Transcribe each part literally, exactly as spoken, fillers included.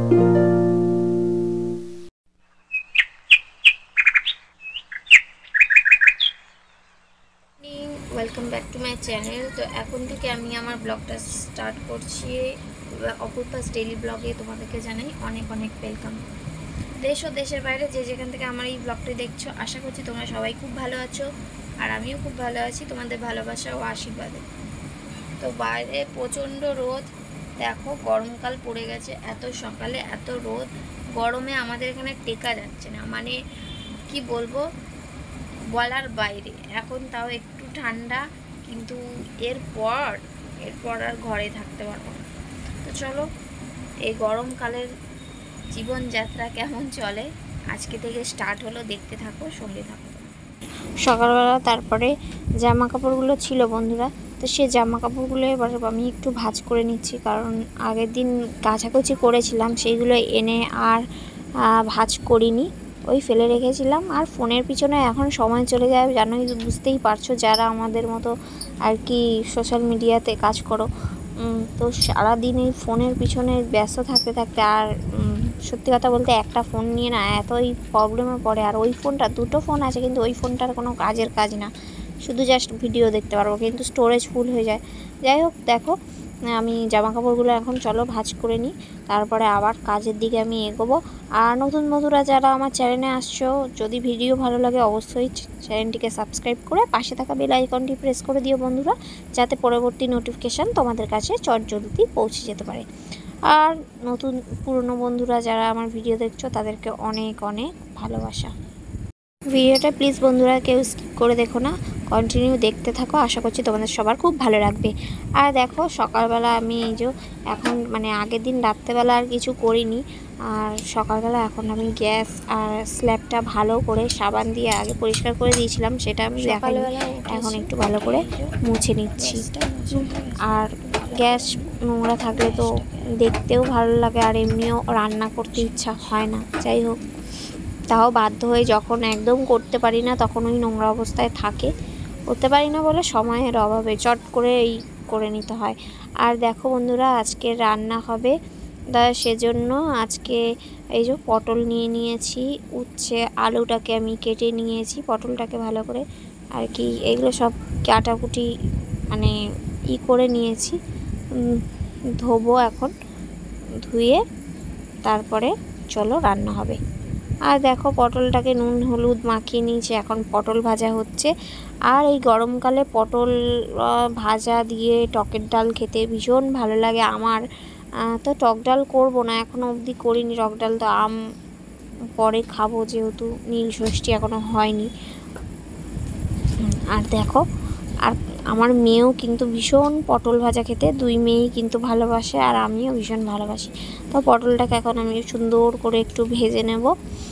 Welcome back to my channel. তো এখন থেকে আমি আমার ব্লগটা স্টার্ট করছি। অপূর্বাস ডেইলি ব্লগে তোমাদেরকে জানাই অনেক অনেক ওয়েলকাম। দেশ ও দেশের বাইরে যে যেখান থেকে আমার এই ব্লগটি দেখছো, আশা করছি তোমরা সবাই খুব ভালো আছো, আর আমিও খুব ভালো আছি তোমাদের ভালোবাসা ও আশীর্বাদে। তো বাইরে প্রচণ্ড রোদ, দেখো গরমকাল পড়ে গেছে, এত সকালে এত রোদ, গরমে আমাদের এখানে টেকা যাচ্ছে না, মানে কি বলবো বলার বাইরে। এখন তাও একটু ঠান্ডা, কিন্তু এরপর এরপর আর ঘরে থাকতে পারবো না। তো চলো এই গরমকালের জীবনযাত্রা কেমন চলে আজকে থেকে স্টার্ট হলো, দেখতে থাকো, সঙ্গে থাকো। সকালবেলা তারপরে জামা কাপড়গুলো ছিল বন্ধুরা, তো সেই জামা কাপড়গুলো এবার আমি একটু ভাঁজ করে নিচ্ছি, কারণ আগের দিন কাচাকুচি করেছিলাম সেইগুলো এনে আর ভাঁজ করিনি, ওই ফেলে রেখেছিলাম। আর ফোনের পিছনে এখন সময় চলে যায়, জানোই, বুঝতেই পারছো যারা আমাদের মতো আর কি সোশ্যাল মিডিয়াতে কাজ করো, তো সারাদিন এই ফোনের পিছনে ব্যস্ত থাকতে থাকতে আর সত্যি কথা বলতে একটা ফোন নিয়ে না এতই প্রবলেমে পড়ে। আর ওই ফোনটা, দুটো ফোন আছে কিন্তু ওই ফোনটার কোনো কাজের কাজ না, শুধু জাস্ট ভিডিও দেখতে পারবো, কিন্তু স্টোরেজ ফুল হয়ে যায়। যাই হোক, দেখো আমি জামা কাপড়গুলো এখন চলো ভাঁজ করে নিই, তারপরে আবার কাজের দিকে আমি এগোবো। আর নতুন বন্ধুরা যারা আমার চ্যানেলে আসছো, যদি ভিডিও ভালো লাগে অবশ্যই চ্যানেলটিকে সাবস্ক্রাইব করে পাশে থাকা বেল আইকনটি প্রেস করে দিও বন্ধুরা, যাতে পরবর্তী নোটিফিকেশান তোমাদের কাছে চটজলদি পৌঁছে যেতে পারে। আর নতুন পুরনো বন্ধুরা যারা আমার ভিডিও দেখছো তাদেরকে অনেক অনেক ভালোবাসা। ভিডিওটা প্লিজ বন্ধুরা কেউ স্কিপ করে দেখো না, কন্টিনিউ দেখতে থাকো, আশা করছি তোমাদের সবার খুব ভালো লাগবে। আর দেখো সকালবেলা আমি এই যে এখন মানে আগের দিন রাত্রেবেলা আর কিছু করিনি, আর সকালবেলা এখন আমি গ্যাস আর স্ল্যাবটা ভালো করে সাবান দিয়ে আগে পরিষ্কার করে দিয়েছিলাম, সেটা আমি দেখাইনি, এখন একটু ভালো করে মুছে নিচ্ছি। আর গ্যাস নোংরা থাকলে তো দেখতেও ভালো লাগে, আর এমনিও রান্না করতে ইচ্ছা হয় না। যাই হোক, তাও বাধ্য হয়ে যখন একদম করতে পারি না তখন ওই নোংরা অবস্থায় থাকে, করতে পারি না বলে সময়ের অভাবে চট করে এই করে নিতে হয়। আর দেখো বন্ধুরা আজকে রান্না হবে, তা সেজন্য আজকে এই যে পটল নিয়ে নিয়েছি, উচ্ছে আলুটাকে আমি কেটে নিয়েছি, পটলটাকে ভালো করে আর কি এগুলো সব কাটাকুটি মানে ই করে নিয়েছি, ধোবো এখন, ধুয়ে তারপরে চলো রান্না হবে। আর দেখো পটলটাকে নুন হলুদ মাখিয়ে নিয়েছি, এখন পটল ভাজা হচ্ছে। আর এই গরমকালে পটল ভাজা দিয়ে টকের ডাল খেতে ভীষণ ভালো লাগে আমার। তো টক ডাল করবো না, এখনও অবধি করিনি টক ডাল, তো আম পরে খাবো যেহেতু নীল ষষ্ঠী এখনও হয়নি। আর দেখো, আর আমার মেয়েও কিন্তু ভীষণ পটল ভাজা খেতে, দুই মেয়েই কিন্তু ভালোবাসে আর আমিও ভীষণ ভালোবাসি। তো পটলটাকে এখন আমি সুন্দর করে একটু ভেজে নেব।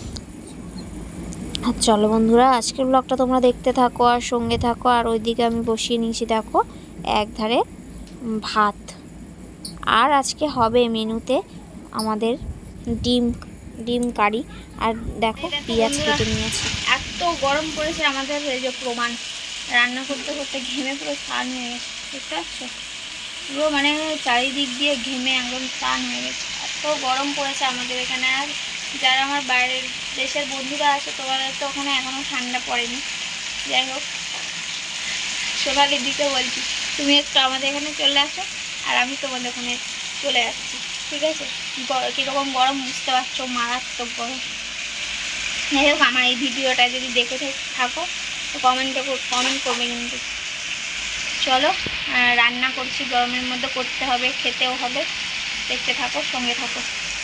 আর চলো বন্ধুরা আজকের ব্লগটা তোমরা দেখতে থাকো আর সঙ্গে থাকো। আর ওইদিকে আমি বসিয়ে নিয়েছি দেখো এক ধারে ভাত, আর আজকে হবে মেনুতে আমাদের ডিম ডিম কারি। আর দেখো পেঁয়াজ কেটে নিয়েছি। এত গরম পড়েছে আমাদের, এই যে প্রমাণ, রান্না করতে করতে ঘেমে পুরো স্নান হয়ে গেছে, বুঝতে পারছো, পুরো মানে চারিদিক দিয়ে ঘেমে একদম স্নান হয়ে গেছে, এত গরম পড়েছে আমাদের এখানে। আর যারা আমার বাইরের দেশের বন্ধুরা আছে তোমাদের তো ওখানে এখনও ঠান্ডা পড়েনি। যাই হোক, সোনালির দিকে বলছি তুমি একটু আমাদের এখানে চলে আসো, আর আমি তোমাদের ওখানে চলে যাচ্ছি, ঠিক আছে? কীরকম গরম বুঝতে পারছো, মারাত্মক গরম। যাই হোক, আমার এই ভিডিওটা যদি দেখে থাকো তো কমেন্টে কমেন্ট করবে কিন্তু। চলো রান্না করছি, গরমের মধ্যে করতে হবে, খেতেও হবে, দেখতে থাকো, সঙ্গে থাকো।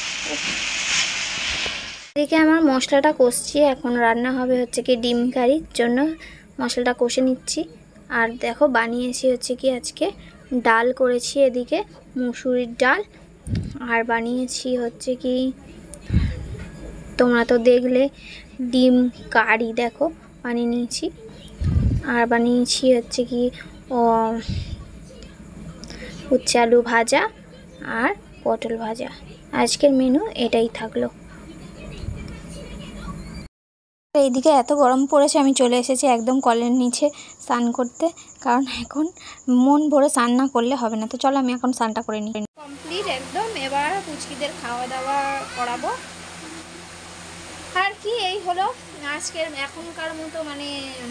এদিকে আমার মশলাটা কষছি, এখন রান্না হবে হচ্ছে কি ডিম কারির জন্য মশলাটা কষে নিচ্ছি। আর দেখো বানিয়েছি হচ্ছে কি আজকে ডাল করেছি, এদিকে মুসুরির ডাল, আর বানিয়েছি হচ্ছে কি তোমরা তো দেখলে ডিম কারি, দেখো বানিয়ে নিয়েছি। আর বানিয়েছি হচ্ছে কি উচ্ছে আলু ভাজা আর পটল ভাজা। আজকের মেনু এটাই থাকলো। এইদিকে এত গরম পড়েছে, আমি চলে এসেছি একদম কলের নিচে স্নান করতে, কারণ এখন মন ভরে স্নান না করলে হবে না। তো চলো আমি এখন স্নানটা করে নিই। কমপ্লিট একদম। এবার পুচকিদের খাওয়া দাওয়া করাবো আর কি, এই হলো আজকের এখনকার মতো মানে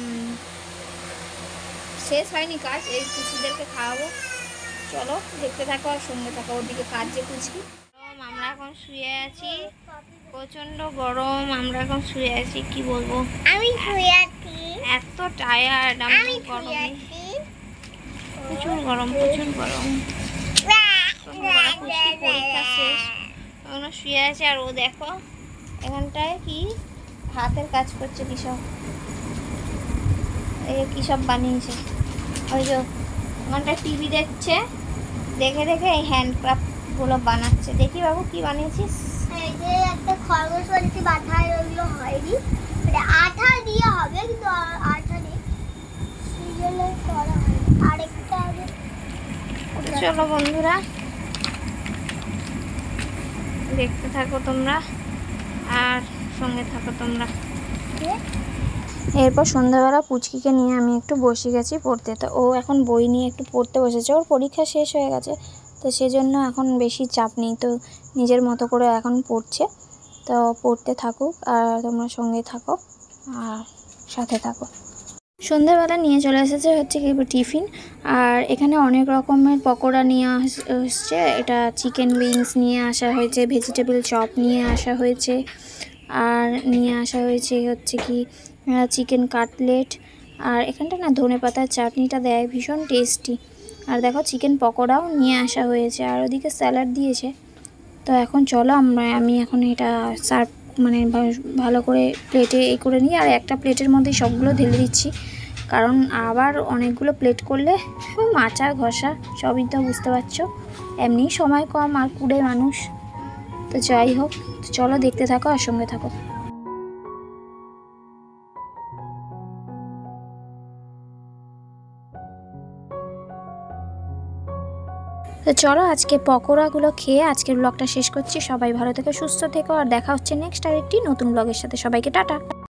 শেষ হয়নি কাজ, এই পুচকিদেরকে খাওয়াবো। চলো দেখতে থাকো আর সঙ্গে থাকো। ওদিকে কাজ যে পুচকি। আমরা এখন শুয়ে আছি, প্রচন্ড গরম। আমরা এখন শুয়ে আছি, কি বলবো, আমি শুয়ে আছি, এত টায়ার্ড আমি গরমে। প্রচুর গরম, প্রচুর গরম। পুচকি পরীক্ষা শেষ, ওখানে শুয়ে আছে। আর ও দেখো এখানটায় কি হাতের কাজ করছে, কি সব এই কি সব বানিয়েছে। ওই যে ওখানটায় টিভি দেখছে, দেখে দেখে এই হ্যান্ডক্রাফট গুলো বানাচ্ছে। দেখি বাবু কি বানিয়েছিস? এই যে একটা খরগোশ বানিয়েছি, বাটায় ওগুলো হয়নি, মানে আঠা দিয়ে হবে, কিন্তু আঠা নেই, সেই জন্য করা হয়নি। আরেকটা আছে। চলো বন্ধুরা দেখতে থাকো তোমরা আর সঙ্গে থাকো তোমরা। এরপর সন্ধ্যাবেলা পুচকিকে নিয়ে আমি একটু বসে গেছি পড়তে। তো ও এখন বই নিয়ে একটু পড়তে বসেছে, ওর পরীক্ষা শেষ হয়ে গেছে, তো সেজন্য এখন বেশি চাপ নেই, তো নিজের মতো করে এখন পড়ছে। তো পড়তে থাকুক আর তোমরা সঙ্গে থাকো আর সাথে থাকো। সন্ধ্যাবেলা নিয়ে চলে এসেছে হচ্ছে কি টিফিন, আর এখানে অনেক রকমের পকোড়া নিয়ে আসছে। এটা চিকেন উইংস নিয়ে আসা হয়েছে, ভেজিটেবল চপ নিয়ে আসা হয়েছে, আর নিয়ে আসা হয়েছে হচ্ছে কি চিকেন কাটলেট। আর এখানটা না ধনে পাতার চাটনিটা দেয়, ভীষণ টেস্টি। আর দেখো চিকেন পকোড়াও নিয়ে আসা হয়েছে, আর ওদিকে স্যালাড দিয়েছে। তো এখন চলো আমরা আমি এখন এটা সার্ভ মানে ভালো করে প্লেটে এ করে নিই, আর একটা প্লেটের মধ্যেই সবগুলো ঢেলে দিচ্ছি, কারণ আবার অনেকগুলো প্লেট করলে মাচা ঘষা সবই তো বুঝতে পারছো, এমনি সময় কম আর কুড়ে মানুষ। তো যাই হোক, চলো দেখতে থাকো আর সঙ্গে থাকো। তো চলো আজকে পকোড়াগুলো খেয়ে আজকের ব্লগটা শেষ করছি। সবাই ভালো থেকো, সুস্থ থেকো, আর দেখা হচ্ছে নেক্সট আরেকটি নতুন ব্লগের সাথে। সবাইকে টাটা।